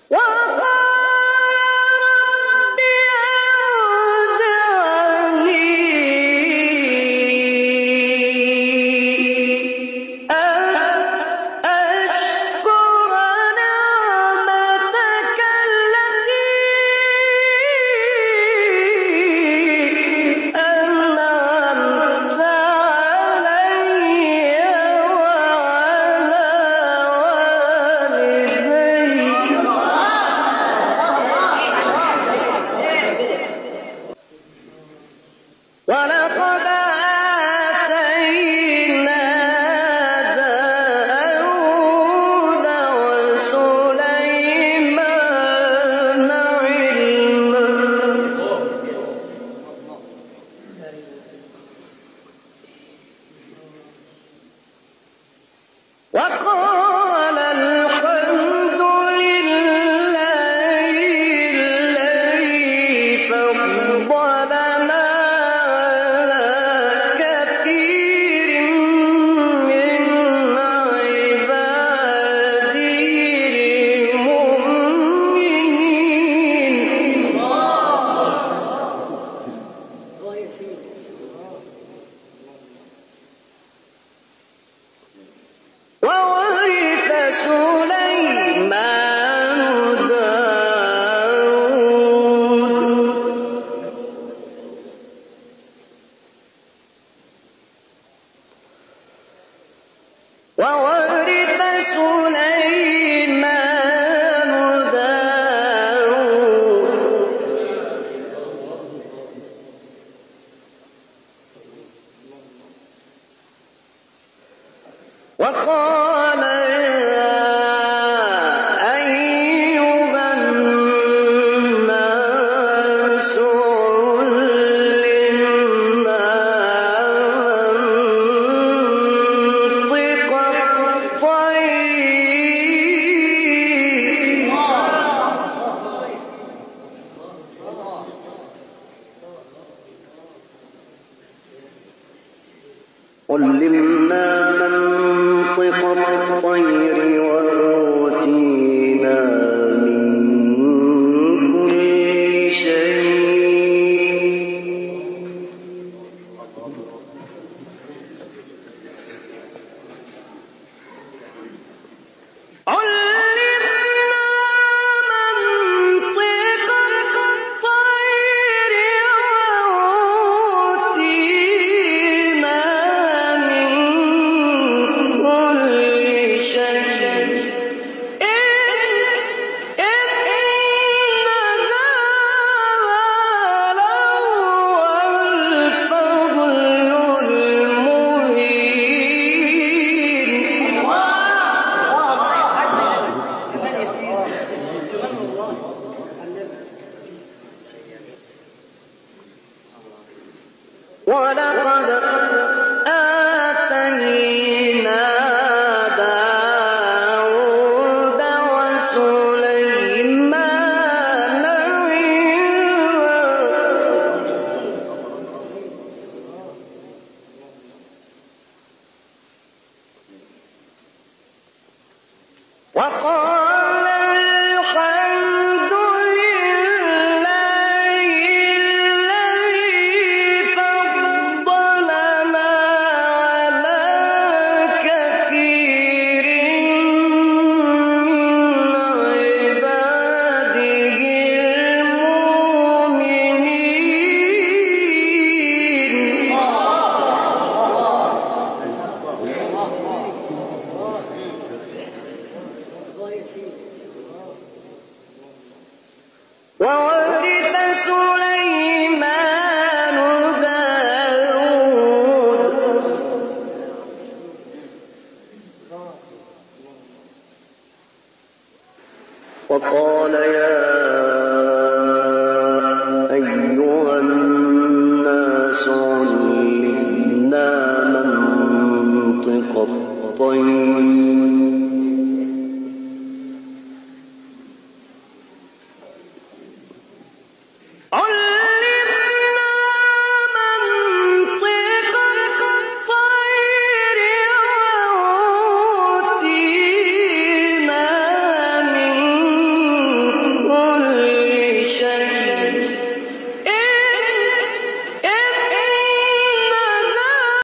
ولقد آتينا داود وسليمان علما وقال الحمد لله الذي فضلنا على كثير من عباده المؤمنين وورث سليمان وقال يا أيها الناس علمنا منطق الطير علمنا منطق الطير وأوتينا من كل شيء علمنا منطق الطير وأوتينا من كل شيء إننا لهو الفضل المبين ولقد آتينا داود وسليمان علما وقال الحمد لله الذي فضلنا على كثير من عباده المؤمنين وورث سليمان داود وقال يا أيها الناس علمنا منطق الطير